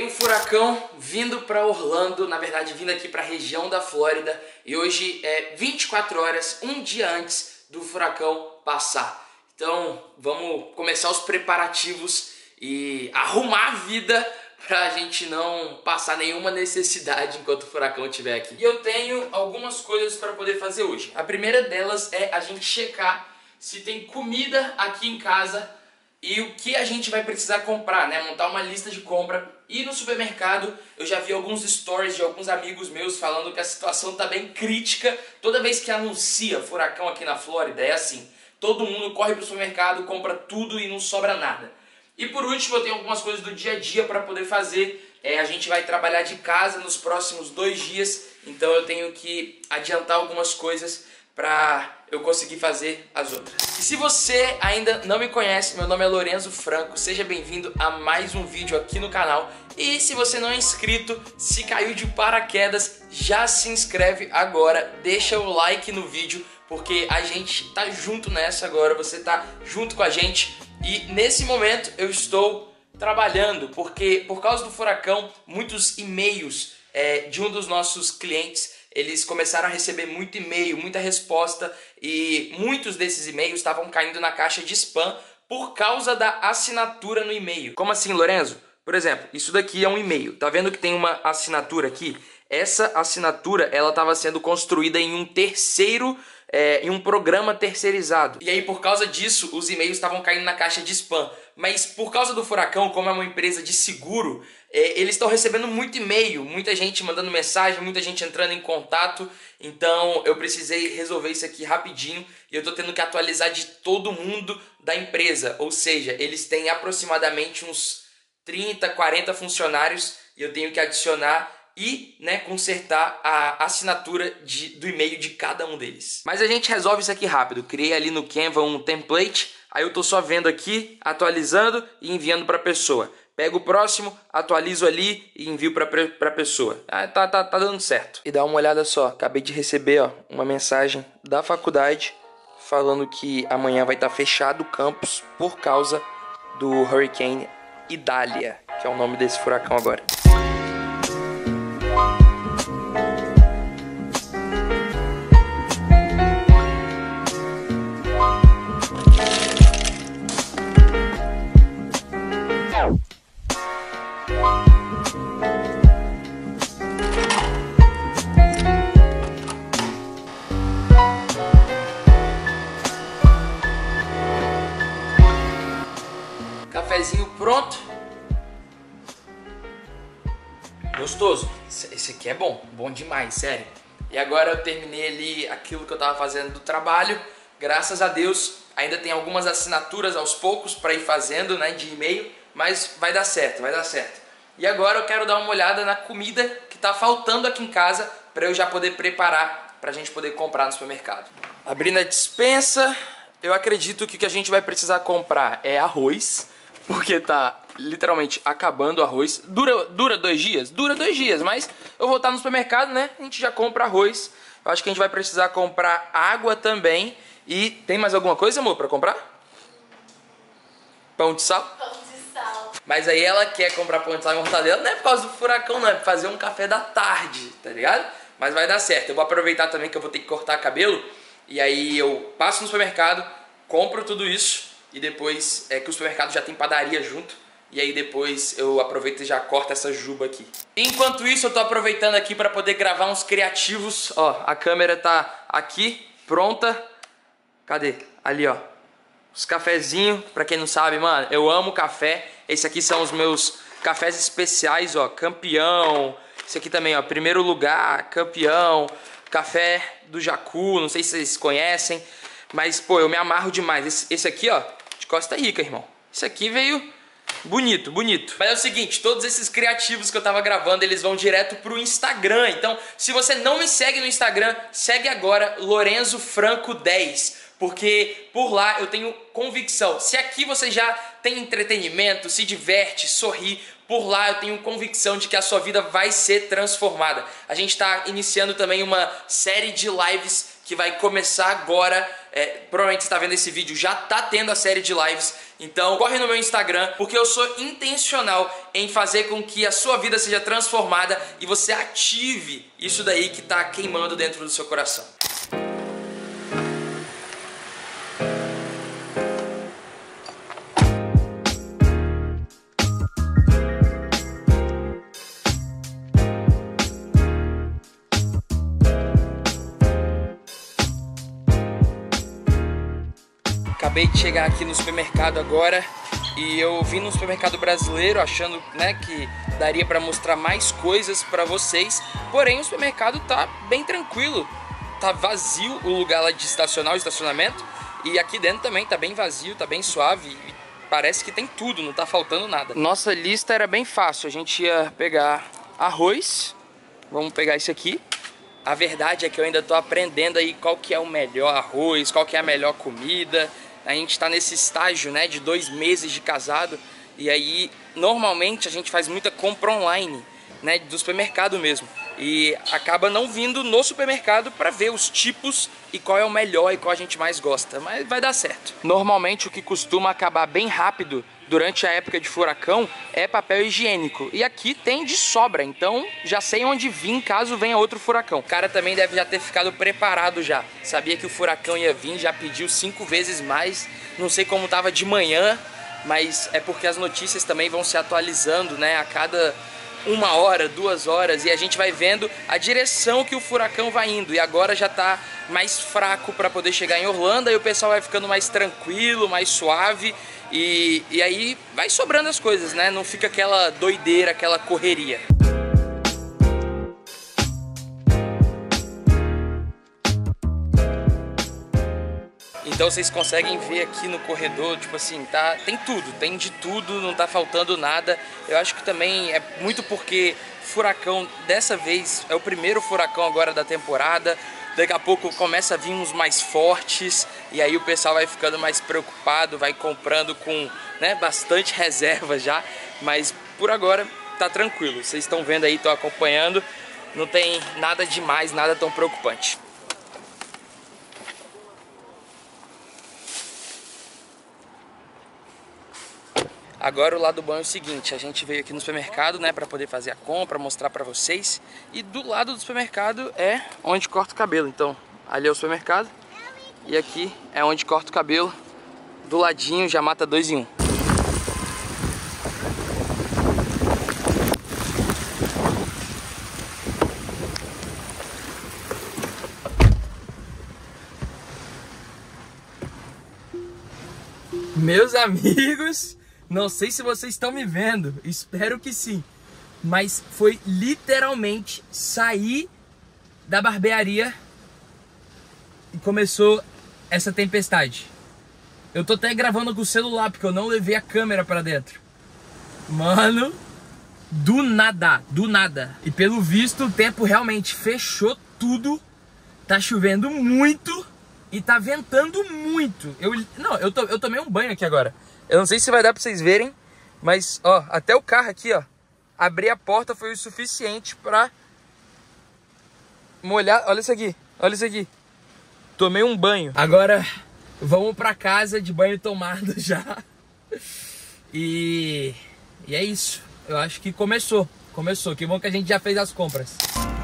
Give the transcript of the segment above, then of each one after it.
Tem um furacão vindo para Orlando, na verdade vindo aqui para a região da Flórida, e hoje é 24 horas, um dia antes do furacão passar. Então vamos começar os preparativos e arrumar a vida pra gente não passar nenhuma necessidade enquanto o furacão estiver aqui. E eu tenho algumas coisas para poder fazer hoje. A primeira delas é a gente checar se tem comida aqui em casa e o que a gente vai precisar comprar, né? Montar uma lista de compra. E no supermercado eu já vi alguns stories de alguns amigos meus falando que a situação tá bem crítica. Toda vez que anuncia furacão aqui na Flórida é assim: todo mundo corre pro supermercado, compra tudo e não sobra nada. E por último eu tenho algumas coisas do dia a dia para poder fazer. A gente vai trabalhar de casa nos próximos 2 dias, então eu tenho que adiantar algumas coisas para eu conseguir fazer as outras. E se você ainda não me conhece, meu nome é Lorenzo Franco, seja bem-vindo a mais um vídeo aqui no canal. E se você não é inscrito, se caiu de paraquedas, já se inscreve agora, deixa o like no vídeo, porque a gente tá junto nessa agora, você tá junto com a gente. E nesse momento eu estou trabalhando, porque por causa do furacão, muitos e-mails de um dos nossos clientes, eles começaram a receber muito e-mail, muita resposta, e muitos desses e-mails estavam caindo na caixa de spam por causa da assinatura no e-mail. Como assim, Lorenzo? Por exemplo, isso daqui é um e-mail. Tá vendo que tem uma assinatura aqui? Essa assinatura, ela estava sendo construída em um terceiro, em um programa terceirizado. E aí, por causa disso, os e-mails estavam caindo na caixa de spam. Mas por causa do furacão, como é uma empresa de seguro, eles estão recebendo muito e-mail, muita gente mandando mensagem, muita gente entrando em contato. Então eu precisei resolver isso aqui rapidinho e eu estou tendo que atualizar de todo mundo da empresa. Ou seja, eles têm aproximadamente uns 30, 40 funcionários e eu tenho que adicionar e consertar a assinatura do e-mail de cada um deles. Mas a gente resolve isso aqui rápido. Criei ali no Canva um template, aí eu tô só vendo aqui, atualizando e enviando para a pessoa. Pego o próximo, atualizo ali e envio para a pessoa. Tá dando certo. E dá uma olhada só, acabei de receber uma mensagem da faculdade falando que amanhã vai estar fechado o campus por causa do Hurricane Idalia, que é o nome desse furacão agora. Cafezinho pronto. Gostoso. Esse aqui é bom demais, sério. E agora eu terminei ali aquilo que eu tava fazendo do trabalho. Graças a Deus, ainda tem algumas assinaturas aos poucos para ir fazendo, de e-mail, mas vai dar certo, vai dar certo. E agora eu quero dar uma olhada na comida que tá faltando aqui em casa para eu já poder preparar pra gente poder comprar no supermercado. Abrindo a despensa, eu acredito que o que a gente vai precisar comprar é arroz, porque tá literalmente acabando o arroz. Dura 2 dias? Dura 2 dias, mas eu vou estar no supermercado, né? A gente já compra arroz. Eu acho que a gente vai precisar comprar água também. E tem mais alguma coisa, amor, pra comprar? Pão de sal? Pão de sal. Mas aí ela quer comprar pão de sal e mortadela, não é por causa do furacão, não. É pra fazer um café da tarde, tá ligado? Mas vai dar certo. Eu vou aproveitar também que eu vou ter que cortar cabelo. E aí eu passo no supermercado, compro tudo isso. E depois, que o supermercado já tem padaria junto. E aí depois eu aproveito e já corto essa juba aqui. Enquanto isso eu tô aproveitando aqui para poder gravar uns criativos. Ó, a câmera tá aqui, pronta. Cadê? Ali, ó. Os cafezinhos, pra quem não sabe, mano, eu amo café. Esse aqui são os meus cafés especiais, ó. Campeão. Esse aqui também, ó. Primeiro lugar, campeão. Café do Jacu, não sei se vocês conhecem. Mas, pô, eu me amarro demais. Esse aqui, ó, de Costa Rica, irmão. Esse aqui veio bonito, bonito. Mas é o seguinte, todos esses criativos que eu tava gravando, eles vão direto pro Instagram. Então, se você não me segue no Instagram, segue agora, Lorenzo Franco 10. Porque por lá eu tenho convicção. Se aqui você já tem entretenimento, se diverte, sorri, por lá eu tenho convicção de que a sua vida vai ser transformada. A gente está iniciando também uma série de lives que vai começar agora provavelmente você está vendo esse vídeo, já tá tendo a série de lives. Então corre no meu Instagram, porque eu sou intencional em fazer com que a sua vida seja transformada e você ative isso daí que tá queimando dentro do seu coração. Acabei de chegar aqui no supermercado agora e eu vim no supermercado brasileiro achando, né, que daria para mostrar mais coisas para vocês. Porém, o supermercado tá bem tranquilo, tá vazio o lugar lá de estacionar, o estacionamento, e aqui dentro também tá bem vazio, tá bem suave e parece que tem tudo, não tá faltando nada. Nossa lista era bem fácil, a gente ia pegar arroz, vamos pegar esse aqui. A verdade é que eu ainda tô aprendendo aí qual que é o melhor arroz, qual que é a melhor comida. A gente tá nesse estágio, né, de 2 meses de casado. E aí, normalmente, a gente faz muita compra online, né, do supermercado mesmo. E acaba não vindo no supermercado para ver os tipos e qual é o melhor e qual a gente mais gosta. Mas vai dar certo. Normalmente, o que costuma acabar bem rápido durante a época de furacão é papel higiênico. E aqui tem de sobra, então já sei onde vir caso venha outro furacão. O cara também deve já ter ficado preparado já. Sabia que o furacão ia vir, já pediu 5 vezes mais. Não sei como tava de manhã, mas é porque as notícias também vão se atualizando, né, a cada 1 hora, 2 horas, e a gente vai vendo a direção que o furacão vai indo. E agora já tá mais fraco para poder chegar em Orlando, e o pessoal vai ficando mais tranquilo, mais suave. E aí vai sobrando as coisas, né? Não fica aquela doideira, aquela correria. Então vocês conseguem ver aqui no corredor, tipo assim, tá, tem tudo, tem de tudo, não tá faltando nada. Eu acho que também é muito porque furacão, dessa vez, é o primeiro furacão agora da temporada. Daqui a pouco começa a vir uns mais fortes e aí o pessoal vai ficando mais preocupado, vai comprando com, né, bastante reserva já. Mas por agora tá tranquilo, vocês estão vendo aí, estão acompanhando, não tem nada demais, nada tão preocupante. Agora o lado bom é o seguinte, a gente veio aqui no supermercado, né, para poder fazer a compra, mostrar para vocês. E do lado do supermercado é onde corta o cabelo. Então, ali é o supermercado e aqui é onde corta o cabelo. Do ladinho já mata 2 em 1. Meus amigos, não sei se vocês estão me vendo, espero que sim, mas foi literalmente sair da barbearia e começou essa tempestade. Eu tô até gravando com o celular porque eu não levei a câmera pra dentro. Mano, do nada. E pelo visto o tempo realmente fechou tudo, tá chovendo muito e tá ventando muito. Eu tomei um banho aqui agora. Eu não sei se vai dar pra vocês verem, mas, ó, até o carro aqui, ó, abrir a porta foi o suficiente pra molhar. Olha isso aqui, olha isso aqui. Tomei um banho. Agora, vamos pra casa de banho tomado já. E é isso. Eu acho que começou. Que bom que a gente já fez as compras.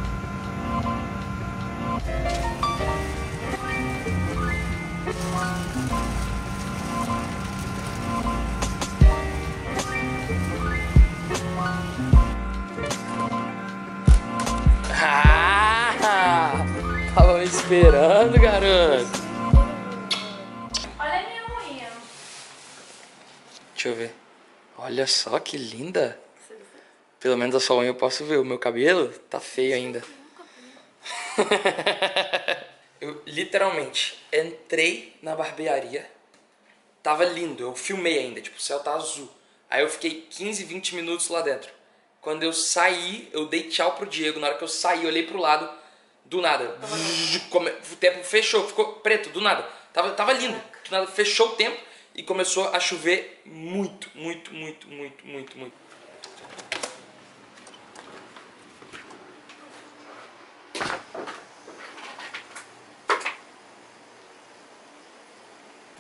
Tava me esperando, garoto. Olha a minha unha. Deixa eu ver. Olha só que linda. Pelo menos a sua unha eu posso ver. O meu cabelo tá feio ainda. Eu literalmente entrei na barbearia. Tava lindo. Eu filmei ainda. Tipo, o céu tá azul. Aí eu fiquei 15, 20 minutos lá dentro. Quando eu saí, eu dei tchau pro Diego. Na hora que eu saí, eu olhei pro lado. Do nada. O tempo fechou. Ficou preto. Do nada. Tava lindo. Do nada fechou o tempo. E começou a chover muito.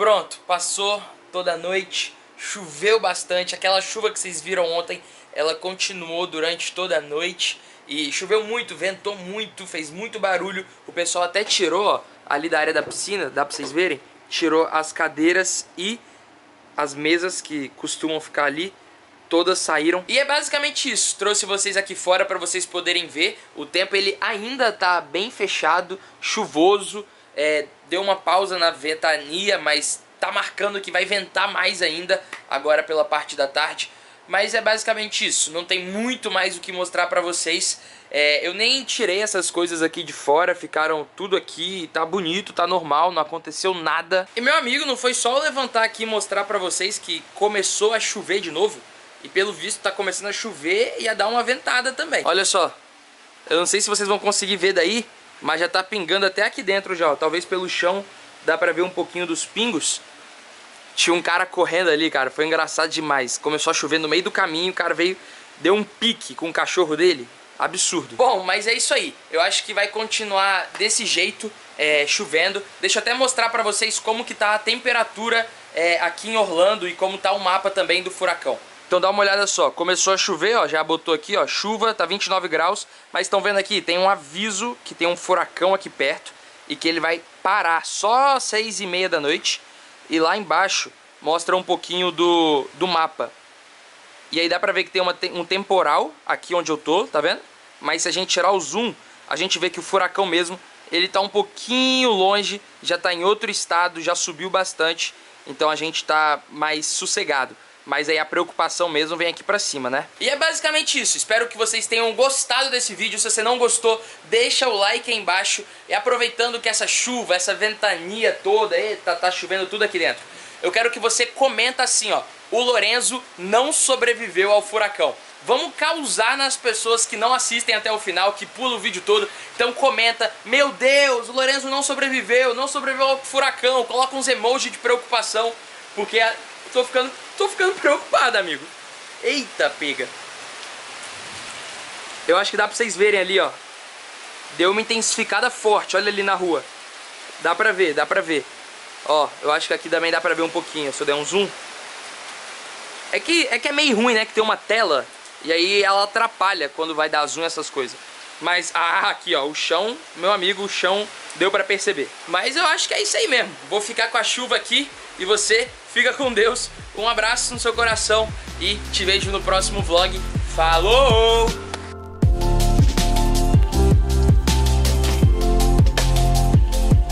Pronto, passou toda a noite, choveu bastante. Aquela chuva que vocês viram ontem, ela continuou durante toda a noite. E choveu muito, ventou muito, fez muito barulho. O pessoal até tirou, ó, ali da área da piscina, dá pra vocês verem? Tirou as cadeiras e as mesas que costumam ficar ali, todas saíram. E é basicamente isso, trouxe vocês aqui fora para vocês poderem ver. O tempo ele ainda tá bem fechado, chuvoso, deu uma pausa na ventania, mas tá marcando que vai ventar mais ainda agora pela parte da tarde. Mas é basicamente isso, não tem muito mais o que mostrar pra vocês. Eu nem tirei essas coisas aqui de fora, ficaram tudo aqui, tá bonito, tá normal, não aconteceu nada. E meu amigo, não foi só eu levantar aqui e mostrar pra vocês que começou a chover de novo. E pelo visto tá começando a chover e a dar uma ventada também. Olha só, eu não sei se vocês vão conseguir ver daí, mas já tá pingando até aqui dentro já, ó. Talvez pelo chão dá pra ver um pouquinho dos pingos. Tinha um cara correndo ali, cara, foi engraçado demais. Começou a chover no meio do caminho, o cara veio, deu um pique com o cachorro dele. Absurdo. Bom, mas é isso aí. Eu acho que vai continuar desse jeito, chovendo. Deixa eu até mostrar pra vocês como que tá a temperatura aqui em Orlando e como tá o mapa também do furacão. Então dá uma olhada só, começou a chover, ó, já botou aqui, ó, chuva, tá 29 graus. Mas estão vendo aqui, tem um aviso que tem um furacão aqui perto e que ele vai parar só às 6h30 da noite. E lá embaixo mostra um pouquinho do mapa. E aí dá pra ver que tem um temporal aqui onde eu tô, tá vendo? Mas se a gente tirar o zoom, a gente vê que o furacão mesmo, ele tá um pouquinho longe, já tá em outro estado, já subiu bastante. Então a gente tá mais sossegado. Mas aí a preocupação mesmo vem aqui pra cima, né? E é basicamente isso. Espero que vocês tenham gostado desse vídeo. Se você não gostou, deixa o like aí embaixo. E aproveitando que essa chuva, essa ventania toda, eita, tá chovendo tudo aqui dentro. Eu quero que você comenta assim, ó. O Lorenzo não sobreviveu ao furacão. Vamos causar nas pessoas que não assistem até o final, que pulam o vídeo todo. Então comenta, meu Deus, o Lorenzo não sobreviveu ao furacão. Coloca uns emojis de preocupação, porque tô ficando preocupado, amigo. Eita, pega. Eu acho que dá pra vocês verem ali, ó. Deu uma intensificada forte, olha ali na rua. Dá pra ver, dá pra ver. Ó, eu acho que aqui também dá pra ver um pouquinho, se eu der um zoom. É que é meio ruim, né, que tem uma tela. E aí ela atrapalha quando vai dar zoom essas coisas. Mas, aqui ó, o chão, meu amigo, o chão deu pra perceber. Mas eu acho que é isso aí mesmo. Vou ficar com a chuva aqui e você fica com Deus. Um abraço no seu coração e te vejo no próximo vlog. Falou!